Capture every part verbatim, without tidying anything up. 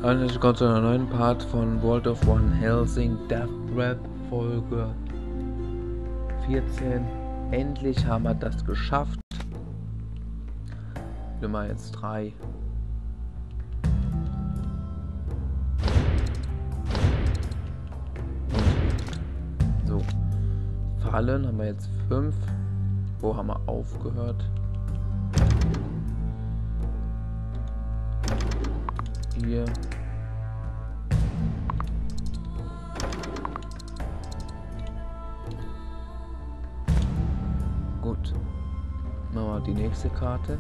Hallo, willkommen zu einer neuen Part von World of One Helsing Death Rap Folge vierzehn. Endlich haben wir das geschafft. Nummer jetzt drei. So. Fallen haben wir jetzt fünf. Wo haben wir aufgehört? Hier. Gut. Machen wir die nächste Karte.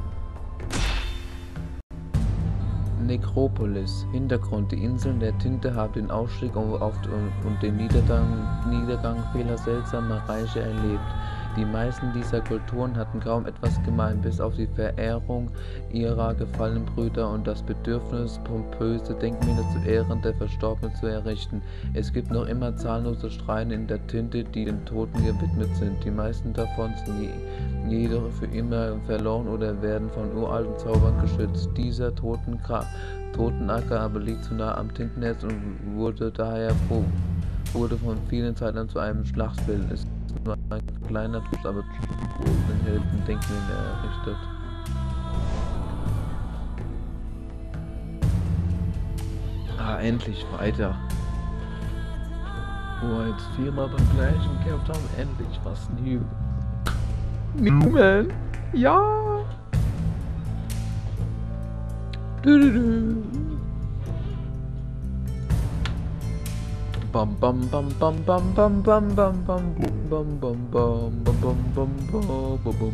Nekropolis. Hintergrund. Die Inseln der Tinte haben den Aufstieg auf und den Niedergang, Niedergang vieler seltsamer Reiche erlebt. Die meisten dieser Kulturen hatten kaum etwas gemein, bis auf die Verehrung ihrer gefallenen Brüder und das Bedürfnis, pompöse Denkmäler zu Ehren der Verstorbenen zu errichten. Es gibt noch immer zahllose Schreine in der Tinte, die den Toten gewidmet sind. Die meisten davon sind je, jedoch für immer verloren oder werden von uralten Zaubern geschützt. Dieser Totengra Totenacker aber liegt zu nah am Tintennetz und wurde daher wurde von vielen Zeitern zu einem Schlachtfeld. Es ist nur ein kleiner Tusch, aber den Helden Denkmäler errichtet. Ah, endlich weiter. Wo wir jetzt viermal beim gleichen gekämpft haben, endlich was new. Newman! Ja! Du, du, du. Bam bam bam bam bam bam bam bam bam bam bam bam bam bam bam bam.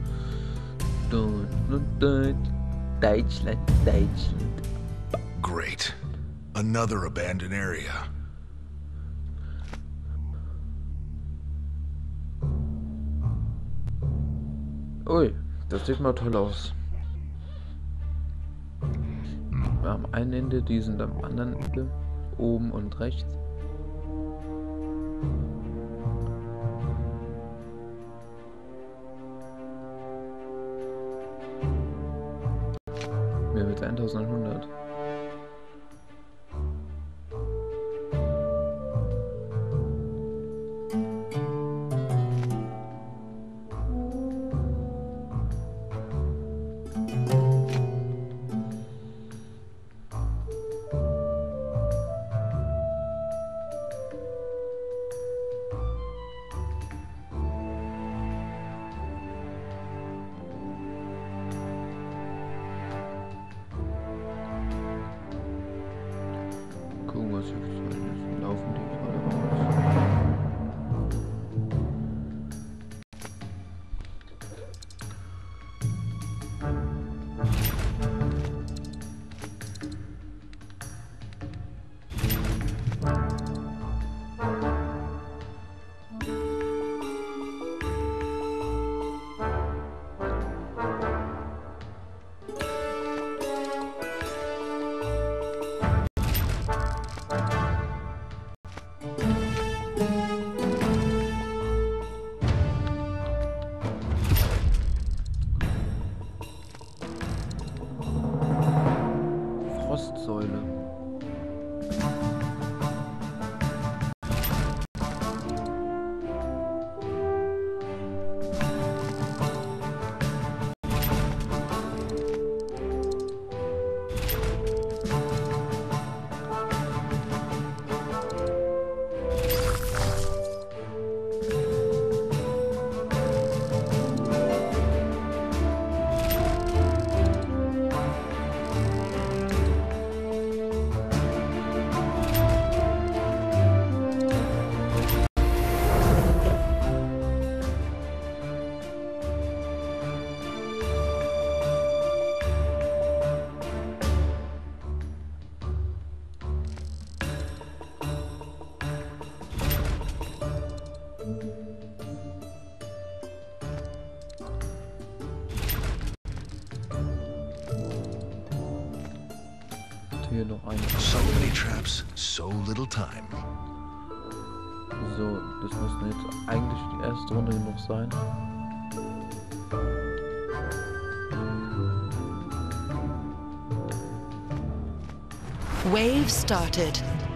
Deutschland, Deutschland. Great. Another abandoned area. Ui, das sieht mal toll aus. Am einen Ende, die sind am anderen Ende, oben und rechts. Mir wird eintausendeinhundert. Gucken, was hier ist. Laufen die gerade raus. Frostsäule. Hier noch eine. So many traps, so little time. So, das müsste jetzt eigentlich die erste Runde noch sein. Wave started.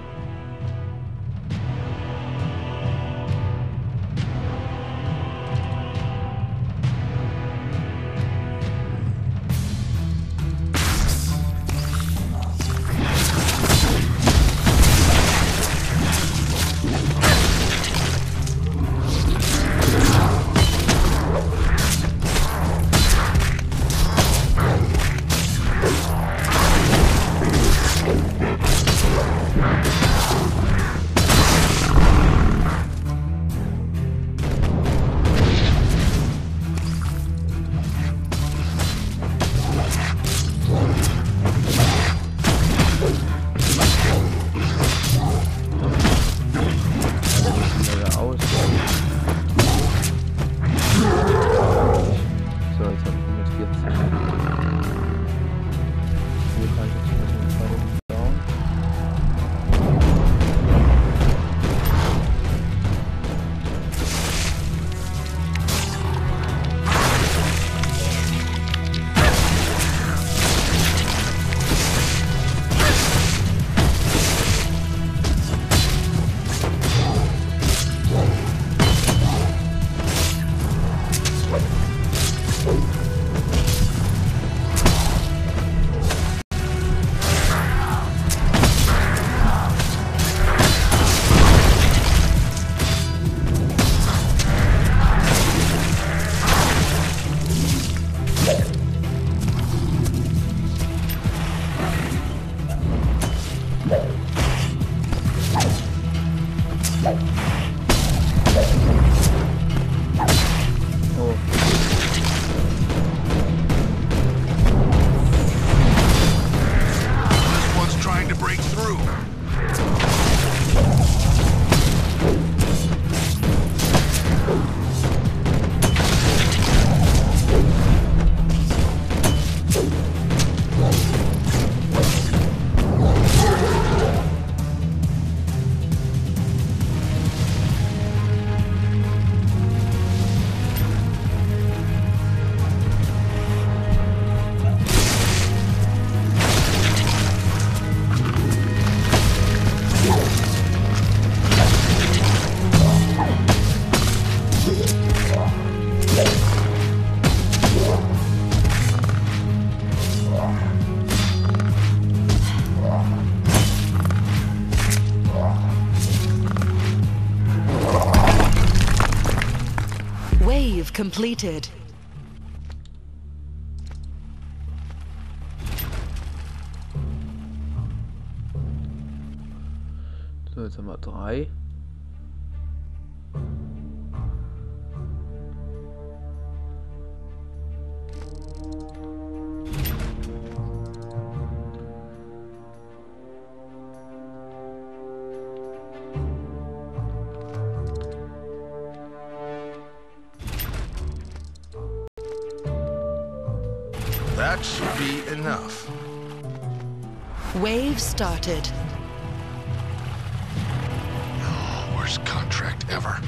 Wave completed. So, jetzt haben wir drei. That should be enough. Wave started. Oh, worst contract ever.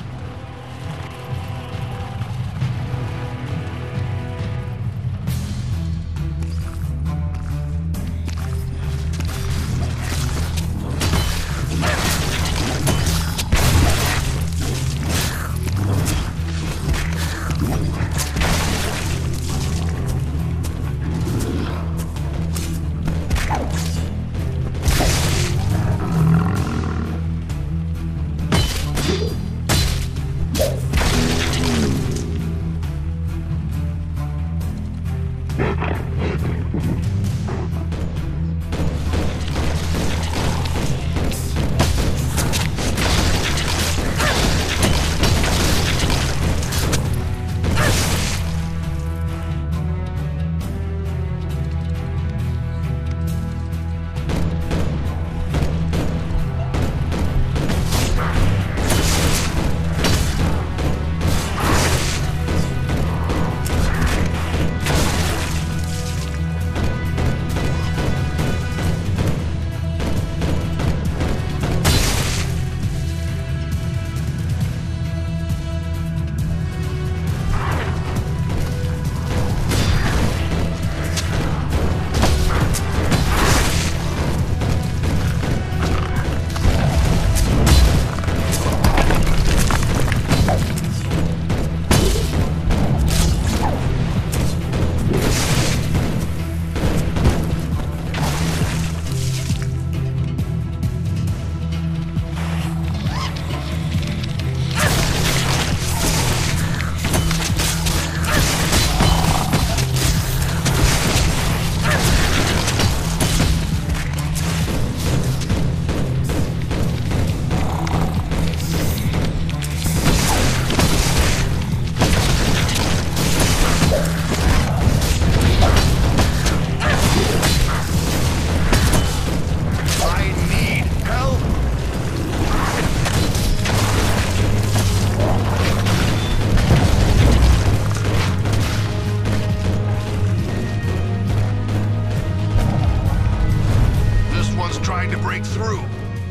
trying to break through.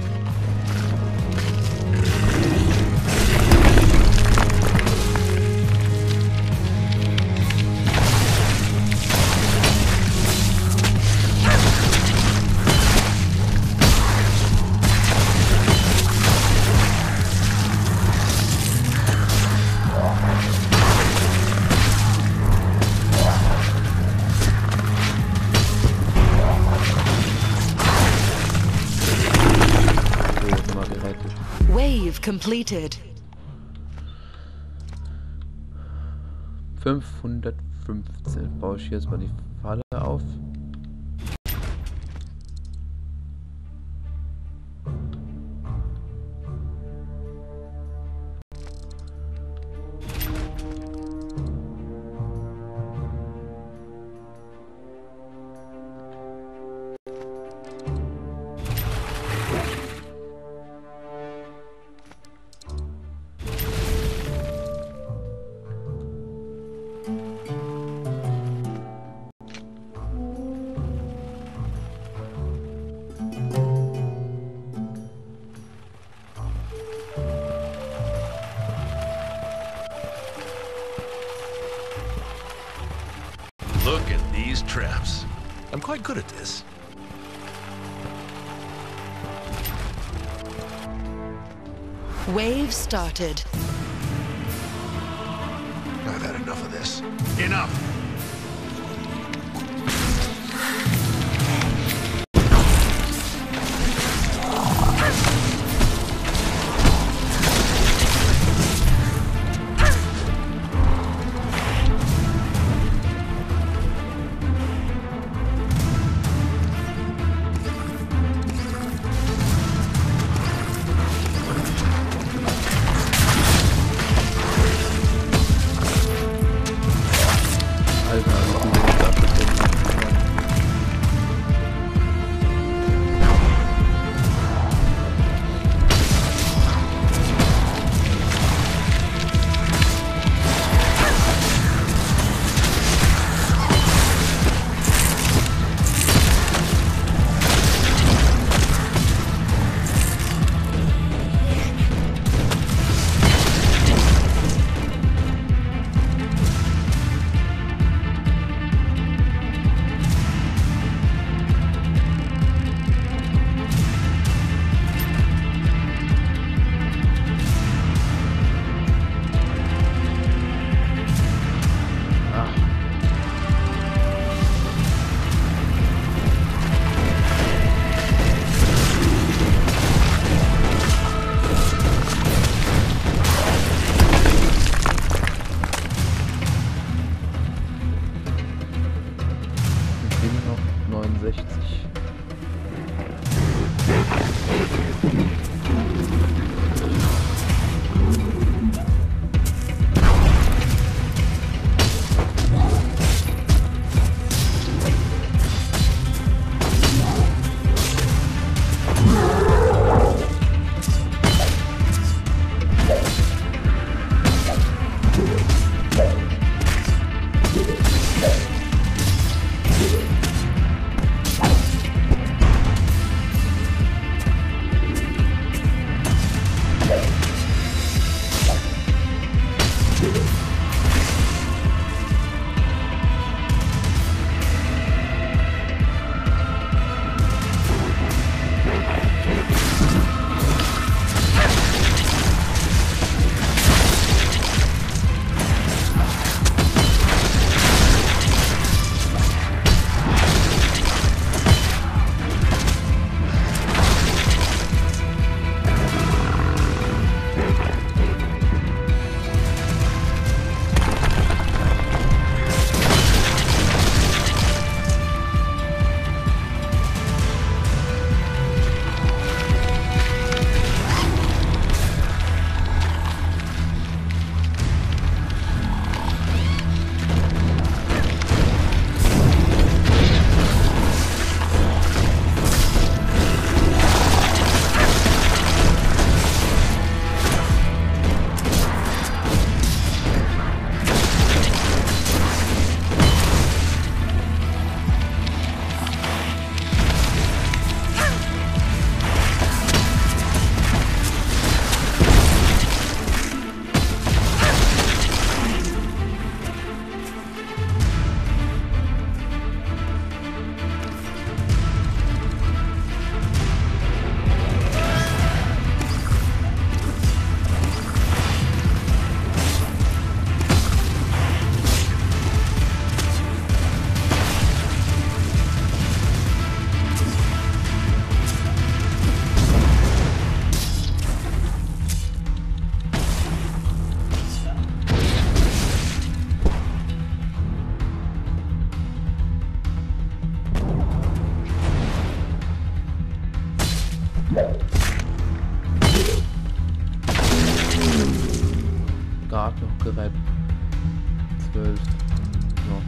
Wave completed. fünfhundertfünfzehn. Baue ich jetzt mal die Falle auf. Look at these traps. I'm quite good at this. Wave started. I've had enough of this. Enough! neunundsechzig. Gerade noch gerettet. Zwölf. So.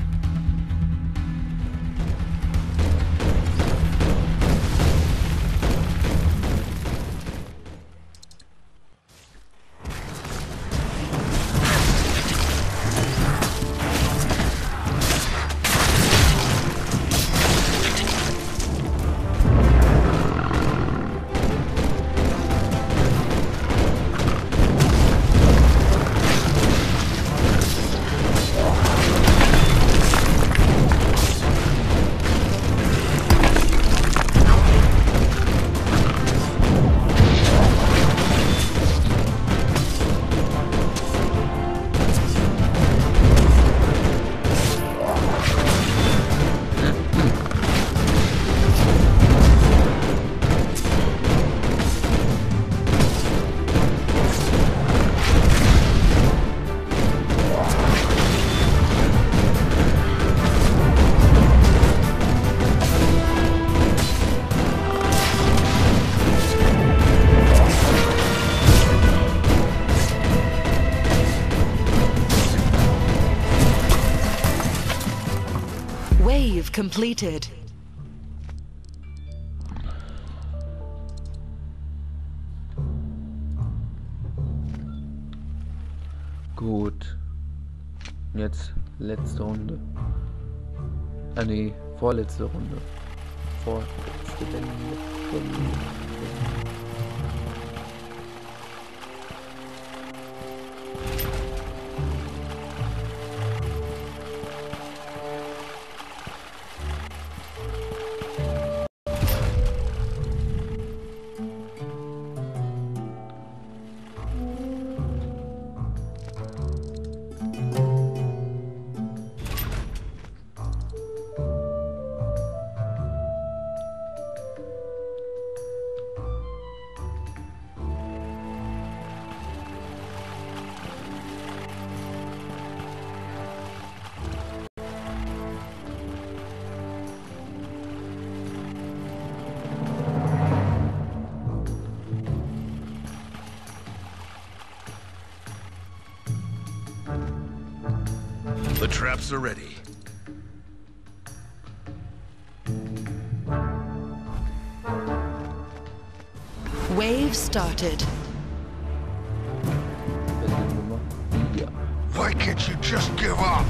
Wave completed. Gut. Jetzt letzte Runde. Ah nee, vorletzte Runde. Vorletzte Runde. The traps are ready. Wave started. Ja. Why can't you just give up?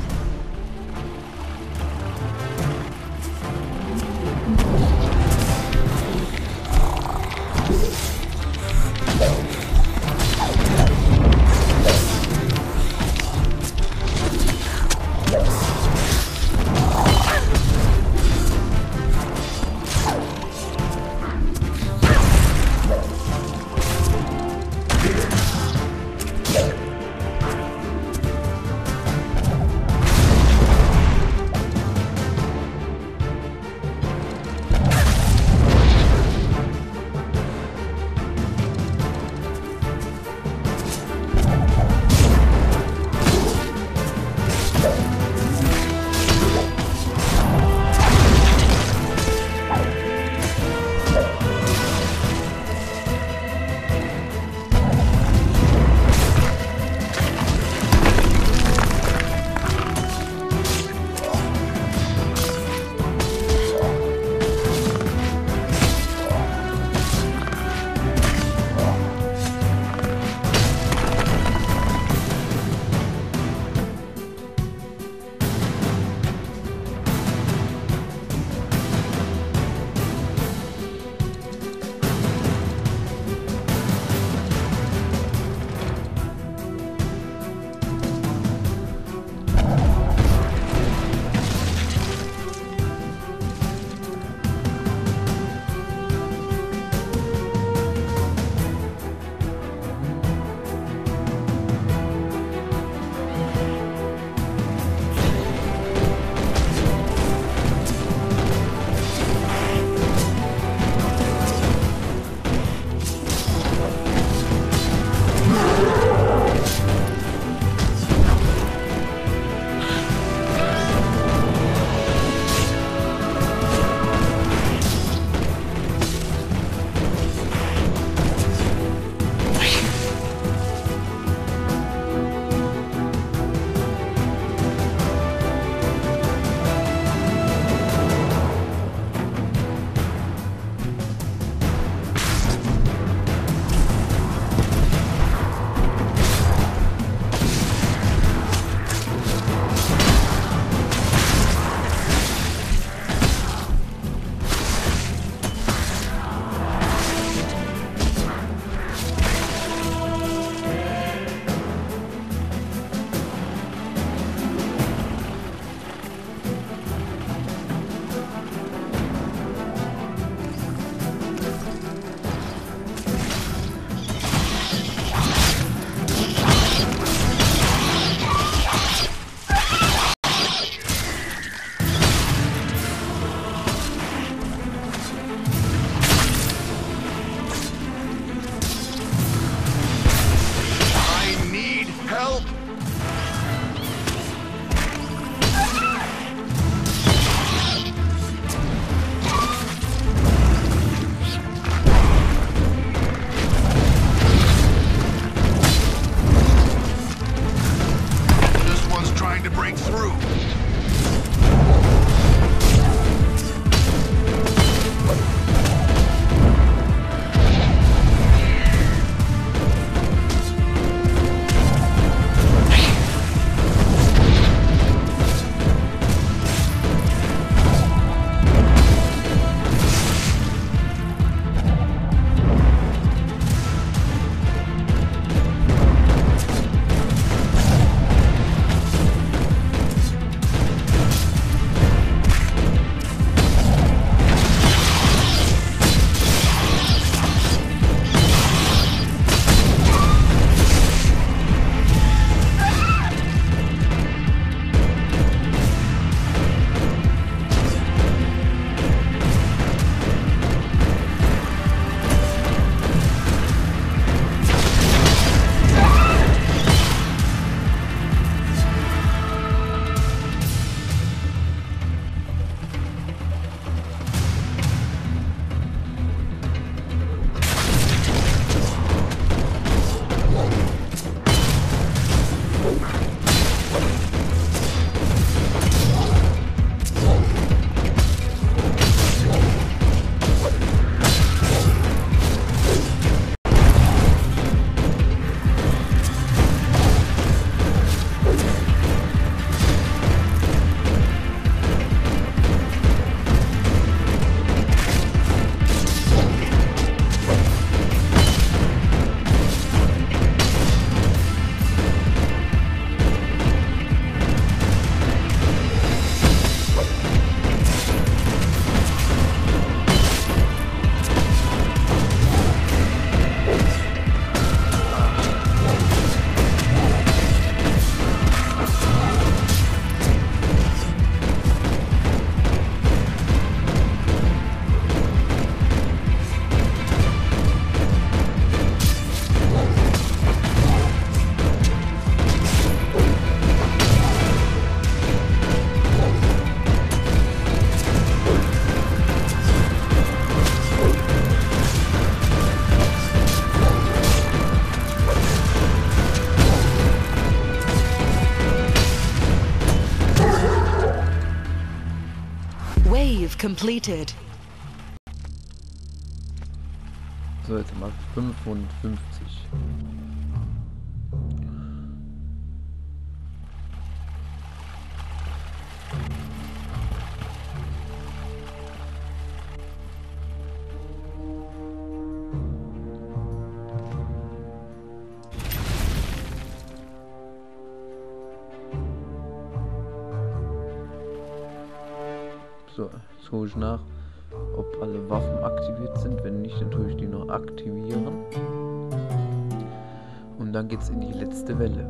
completed. So, jetzt mal fünfundfünfzig. So, jetzt hole ich nach, ob alle Waffen aktiviert sind. Wenn nicht, dann tue ich die noch aktivieren. Und dann geht's in die letzte Welle.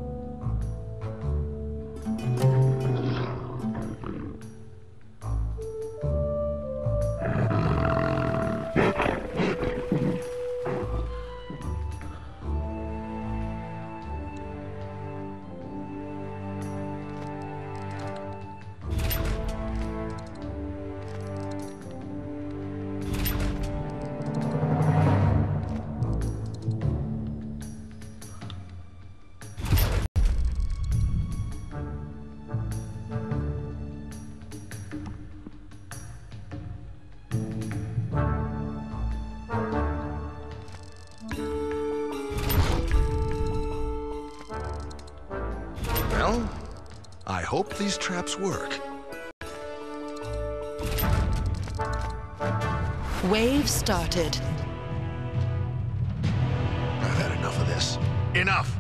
Well, I hope these traps work. Wave started. I've had enough of this. Enough!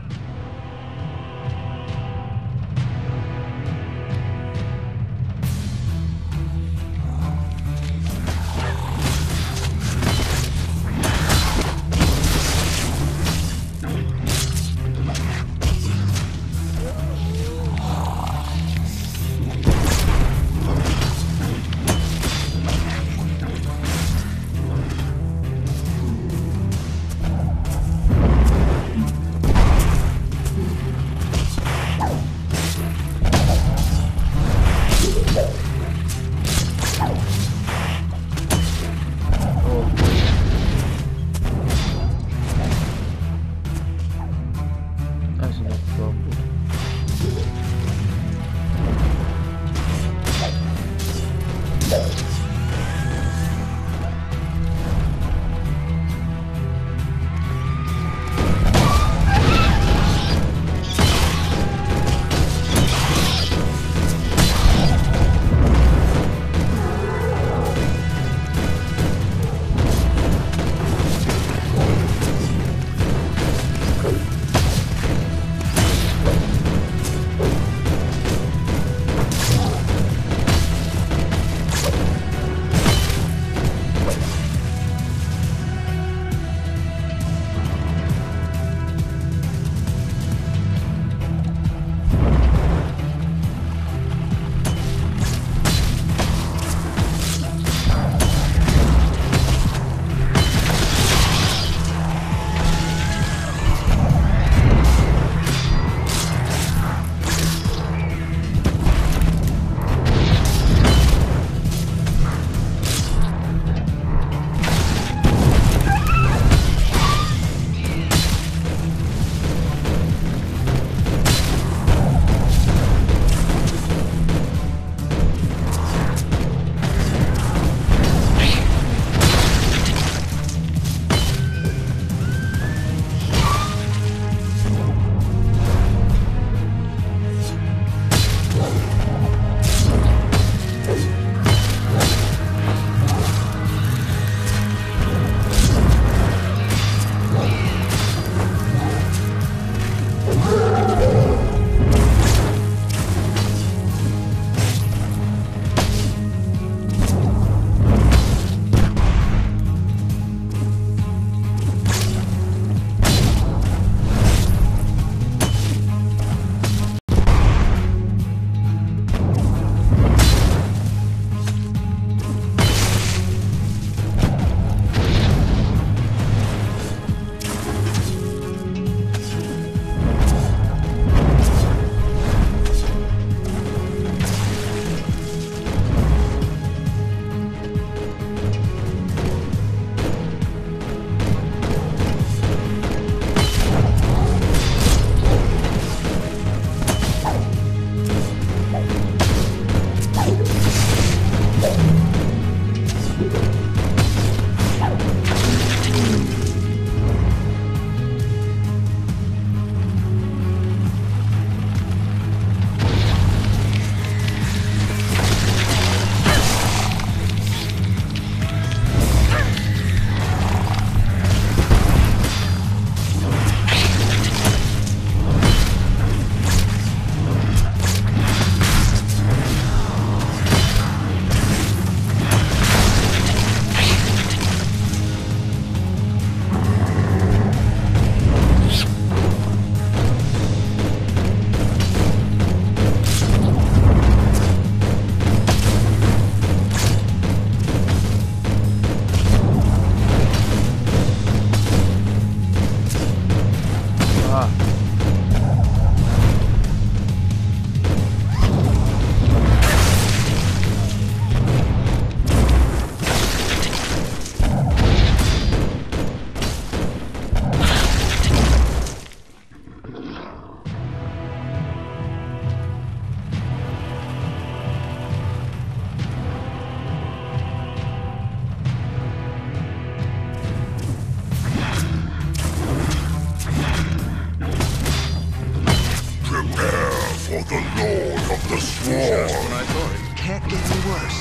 the swarm. Just when I thought it Can't get any worse.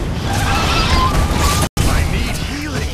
I need healing.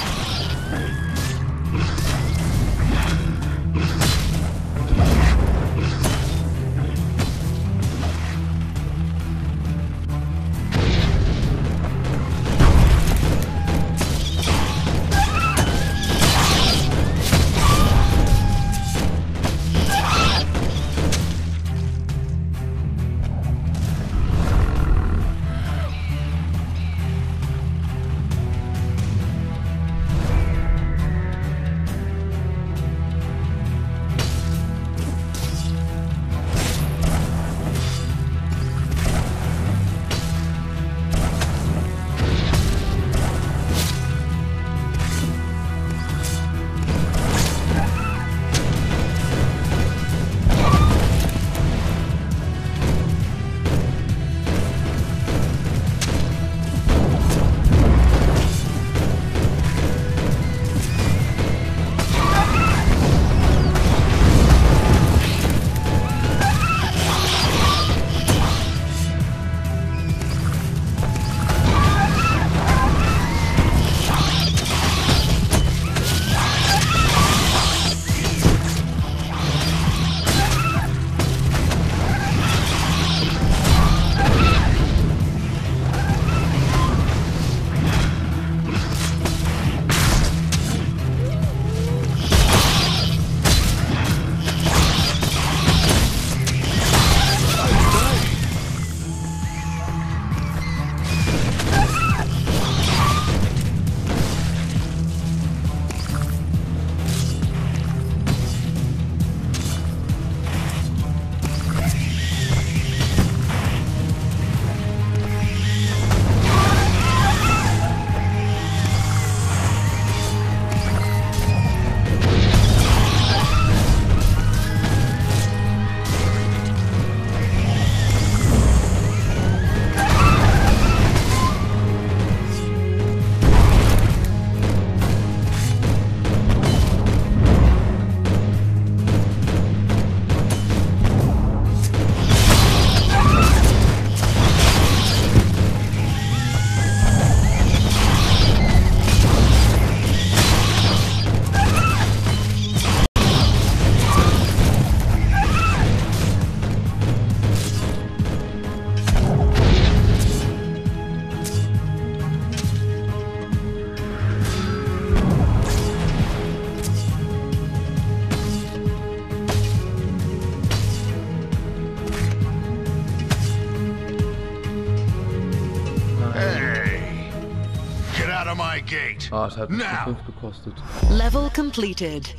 my gate. Ah, es hat mich Now. fünf gekostet. Level completed.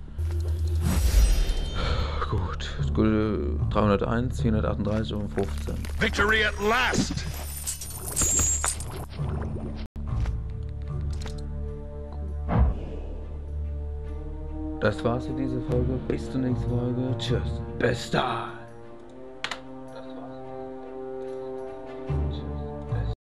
Gut, gut, dreihunderteins, vierhundertachtunddreißig und fünfzehn. Victory at last. Das war's für diese Folge. Bis zur nächsten Folge. Tschüss. Bis dann.